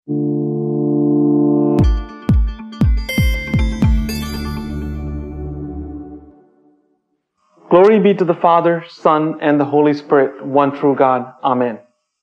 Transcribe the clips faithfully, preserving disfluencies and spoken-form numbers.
Glory be to the Father, Son, and the Holy Spirit, one true God. Amen.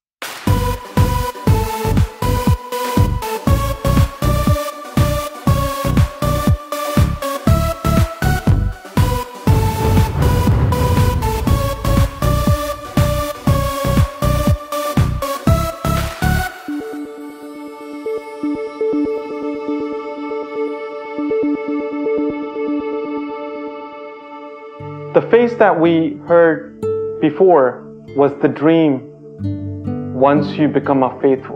The phrase that we heard before was the dream once you become a faithful.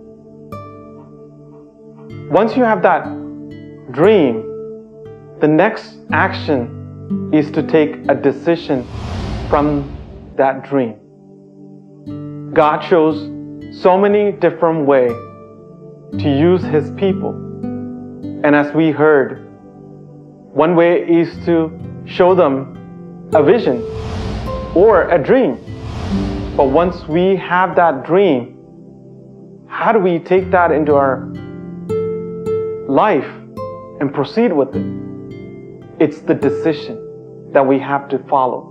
Once you have that dream, the next action is to take a decision from that dream. God chose so many different ways to use His people. And as we heard, one way is to show them a vision or a dream. But once we have that dream, how do we take that into our life and proceed with it? It's the decision that we have to follow.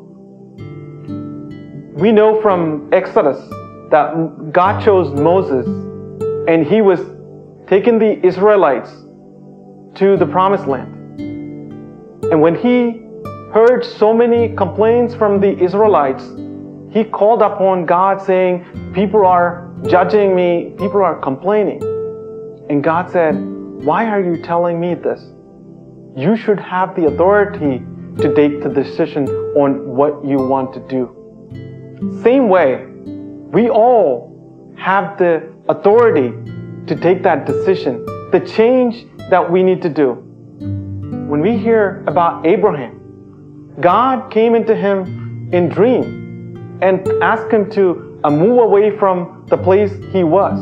We know from Exodus that God chose Moses and he was taking the Israelites to the promised land. And when he heard so many complaints from the Israelites, he called upon God saying, people are judging me, people are complaining. And God said, why are you telling me this? You should have the authority to take the decision on what you want to do. Same way, we all have the authority to take that decision, the change that we need to do. When we hear about Abraham, God came into him in dream and asked him to uh, move away from the place he was.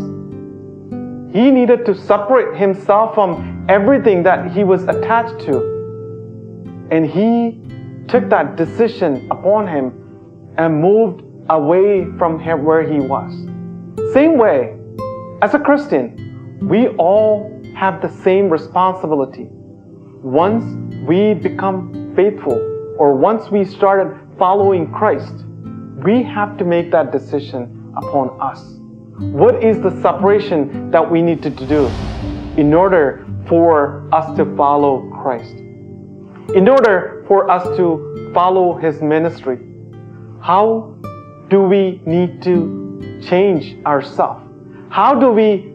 He needed to separate himself from everything that he was attached to. And he took that decision upon him and moved away from him where he was. Same way, as a Christian, we all have the same responsibility. Once we become faithful, or once we started following Christ, we have to make that decision upon us. What is the separation that we need to do in order for us to follow Christ? In order for us to follow His ministry, how do we need to change ourselves? How do we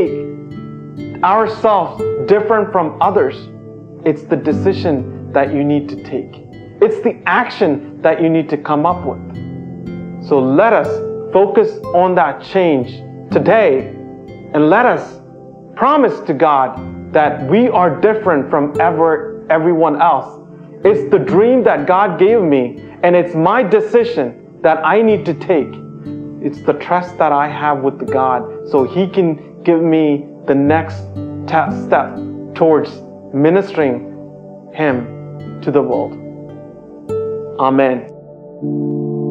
make ourselves different from others? It's the decision that you need to take. It's the action that you need to come up with. So let us focus on that change today and let us promise to God that we are different from ever everyone else. It's the dream that God gave me and it's my decision that I need to take. It's the trust that I have with God so He can give me the next step towards ministering Him to the world. Amen.